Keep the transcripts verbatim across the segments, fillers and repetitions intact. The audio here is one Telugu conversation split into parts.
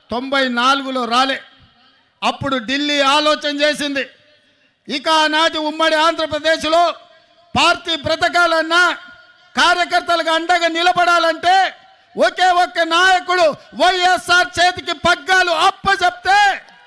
తొంభై నాలుగులో రాలే. అప్పుడు ఢిల్లీ ఆలోచన చేసింది, ఇక ఆనాటి ఉమ్మడి ఆంధ్రప్రదేశ్లో పార్టీ బ్రతకాలన్నా కార్యకర్తలకు అండగా నిలబడాలంటే ఒకే ఒక్క నాయకుడు వైఎస్ఆర్ చేతికి పగ్గాలు అప్పచెప్తే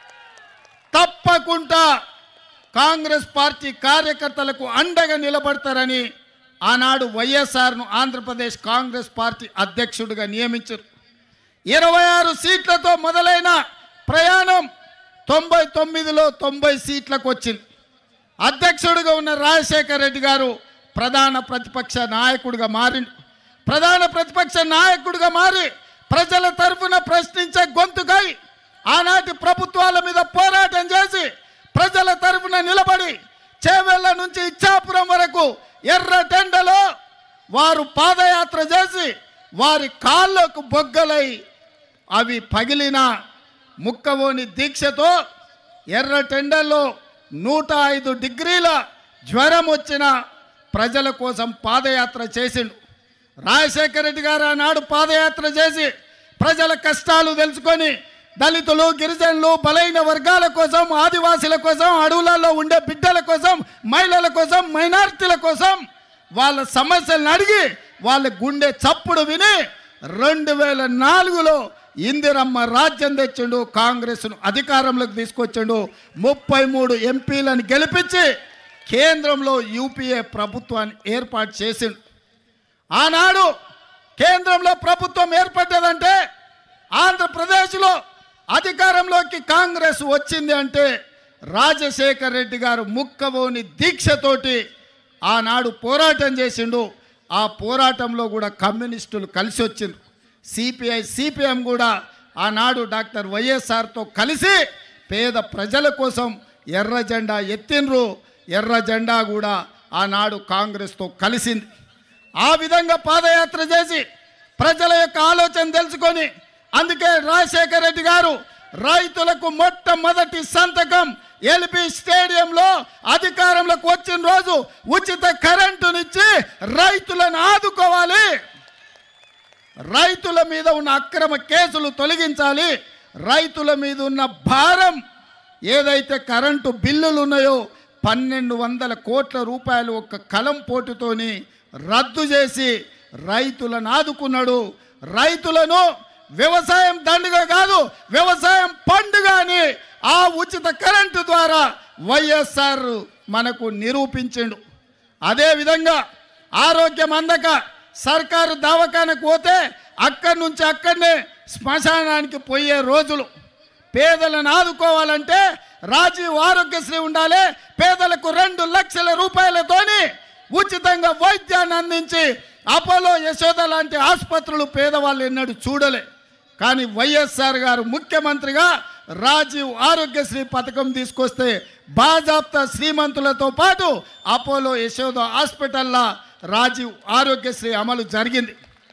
తప్పకుండా కాంగ్రెస్ పార్టీ కార్యకర్తలకు అండగా నిలబడతారని ఆనాడు వైఎస్ఆర్ను ఆంధ్రప్రదేశ్ కాంగ్రెస్ పార్టీ అధ్యక్షుడిగా నియమించారు. ఇరవై ఆరు సీట్లతో మొదలైన ప్రయాణం తొంభై తొమ్మిదిలో తొంభై సీట్లకు వచ్చింది. అధ్యక్షుడిగా ఉన్న రాజశేఖర రెడ్డి గారు ప్రధాన ప్రతిపక్ష నాయకుడిగా మారిండు. ప్రధాన ప్రతిపక్ష నాయకుడిగా మారి ప్రజల తరఫున ప్రశ్నించే గొంతుకై ఆనాటి ప్రభుత్వాల మీద పోరాటం చేసి ప్రజల తరఫున నిలబడి చేవెళ్ళ నుంచి ఇచ్చాపురం వరకు ఎర్ర టెండలో వారు పాదయాత్ర చేసి వారి కాళ్ళకు బొగ్గలై అవి పగిలిన ముక్కవోని దీక్షతో ఎర్ర టెండల్లో నూట ఐదు డిగ్రీల జ్వరం వచ్చిన ప్రజల కోసం పాదయాత్ర చేసిండు. రాజశేఖర రెడ్డి గారు ఆనాడు పాదయాత్ర చేసి ప్రజల కష్టాలు తెలుసుకొని దళితులు, గిరిజనులు, బలైన వర్గాల కోసం, ఆదివాసీల కోసం, అడవులలో ఉండే బిడ్డల కోసం, మహిళల కోసం, మైనారిటీల కోసం వాళ్ళ సమస్యలను అడిగి వాళ్ళ గుండె చప్పుడు విని రెండు వేల నాలుగులో ఇందిరమ్మ రాజ్యం తెచ్చిండు. కాంగ్రెస్ను అధికారంలోకి తీసుకొచ్చిండు. ముప్పై మూడు ఎంపీలను గెలిపించి కేంద్రంలో యూపీఏ ప్రభుత్వాన్ని ఏర్పాటు చేసిండు. ఆనాడు కేంద్రంలో ప్రభుత్వం ఏర్పడ్డదంటే ఆంధ్రప్రదేశ్లో అధికారంలోకి కాంగ్రెస్ వచ్చింది అంటే రాజశేఖర రెడ్డి గారు ముక్కవోని దీక్షతోటి ఆనాడు పోరాటం చేసిండు. ఆ పోరాటంలో కూడా కమ్యూనిస్టులు కలిసి వచ్చిండ్రు. సిపిఐ సిపిఎం కూడా ఆనాడు డాక్టర్ వైఎస్ఆర్తో కలిసి పేద ప్రజల కోసం ఎర్ర జెండా ఎత్తిండ్రు. ఎర్ర జెండా కూడా ఆనాడు కాంగ్రెస్తో కలిసింది. ఆ విధంగా పాదయాత్ర చేసి ప్రజల యొక్క ఆలోచన తెలుసుకొని అందుకే రాజశేఖర రెడ్డి గారు రైతులకు మొట్టమొదటి సంతకం ఎల్బీ స్టేడియంలో అధికారంలోకి వచ్చిన రోజు ఉచిత కరెంటునిచ్చి రైతులను ఆదుకోవాలి, రైతుల మీద ఉన్న అక్రమ కేసులు తొలగించాలి, రైతుల మీద ఉన్న భారం ఏదైతే కరెంటు బిల్లులు ఉన్నాయో పన్నెండు వందల కోట్ల రూపాయలు ఒక్క కలం పోటుతోని రద్దు చేసి రైతులను ఆదుకున్నాడు. రైతులను వ్యవసాయం దండుగా కాదు వ్యవసాయం పండుగ అని ఆ ఉచిత కరెంటు ద్వారా వైఎస్ఆర్ మనకు నిరూపించిండు. అదేవిధంగా ఆరోగ్యం అందక సర్కారు దవాఖానకు పోతే అక్కడి నుంచి అక్కడనే శ్మశానానికి పోయే రోజులు. పేదలను ఆదుకోవాలంటే రాజీవ్ ఆరోగ్యశ్రీ ఉండాలి. పేదలకు రెండు లక్షల రూపాయలతోని ఉచితంగా వైద్యాన్ని అందించి అపోలో, యశోద లాంటి ఆసుపత్రులు పేదవాళ్ళు ఎన్నడూ చూడలే. కానీ వైఎస్ఆర్ గారు ముఖ్యమంత్రిగా రాజీవ్ ఆరోగ్యశ్రీ పథకం తీసుకొస్తే బాజాప్తా శ్రీమంతులతో పాటు అపోలో, యశోద హాస్పిటల్లో రాజీవ్ ఆరోగ్యశ్రీ అమలు జరిగింది.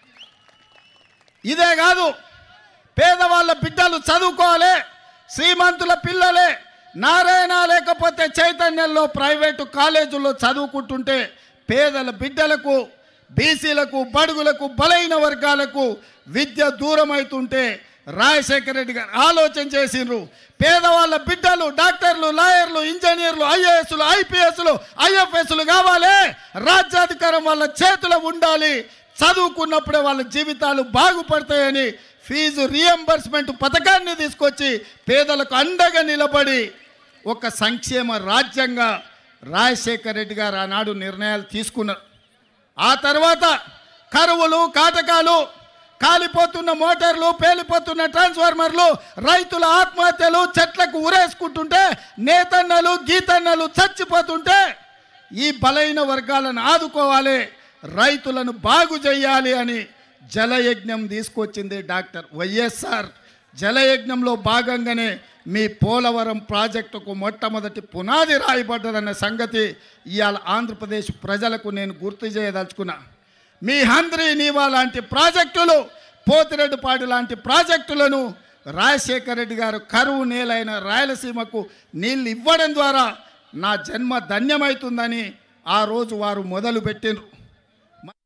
ఇదే కాదు పేదవాళ్ళ బిడ్డలు చదువుకోవాలి, శ్రీమంతుల పిల్లలే నారాయణ లేకపోతే చైతన్యంలో ప్రైవేటు కాలేజీల్లో చదువుకుంటుంటే పేదల బిడ్డలకు, బీసీలకు, బడుగులకు, బలైన వర్గాలకు విద్య దూరం అవుతుంటే రాజశేఖర రెడ్డి గారు ఆలోచన చేసిండ్రు. పేదవాళ్ళ బిడ్డలు డాక్టర్లు, లాయర్లు, ఇంజనీర్లు, ఐఏఎస్లు, ఐపీఎస్లు, ఐఎఫ్ఎస్లు కావాలి, రాజ్యాధికారం వాళ్ళ చేతిలో ఉండాలి, చదువుకున్నప్పుడే వాళ్ళ జీవితాలు బాగుపడతాయని ఫీజు రియంబర్స్మెంట్ పథకాన్ని తీసుకొచ్చి పేదలకు అండగా నిలబడి ఒక సంక్షేమ రాజ్యంగా రాజశేఖర రెడ్డి గారు ఆనాడు నిర్ణయాలు తీసుకున్నారు. ఆ తర్వాత కరువులు, కాటకాలు, కాలిపోతున్న మోటార్లు, పేలిపోతున్న ట్రాన్స్ఫార్మర్లు, రైతుల ఆత్మహత్యలు, చెట్లకు ఉరేసుకుంటుంటే నేతన్నలు, గీతన్నలు చచ్చిపోతుంటే ఈ బలైన వర్గాలను ఆదుకోవాలి, రైతులను బాగు చేయాలి అని జలయజ్ఞం తీసుకొచ్చింది డాక్టర్ వైఎస్ఆర్. జలయజ్ఞంలో భాగంగానే మీ పోలవరం ప్రాజెక్టుకు మొట్టమొదటి పునాది రాయబడ్డదన్న సంగతి ఇవాళ ఆంధ్రప్రదేశ్ ప్రజలకు నేను గుర్తు చేయదలుచుకున్నా. మీ హంద్రీ నీవా లాంటి ప్రాజెక్టులు, పోతిరెడ్డిపాడు లాంటి ప్రాజెక్టులను రాజశేఖర రెడ్డి గారు కరువు నేలైన రాయలసీమకు నీళ్ళు ఇవ్వడం ద్వారా నా జన్మ ధన్యమవుతుందని ఆ రోజు వారు మొదలుపెట్టిండ్రు.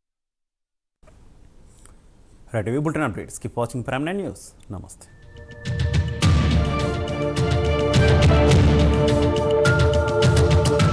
Right, we will turn updates. Keep watching Prime nine News. Namaste.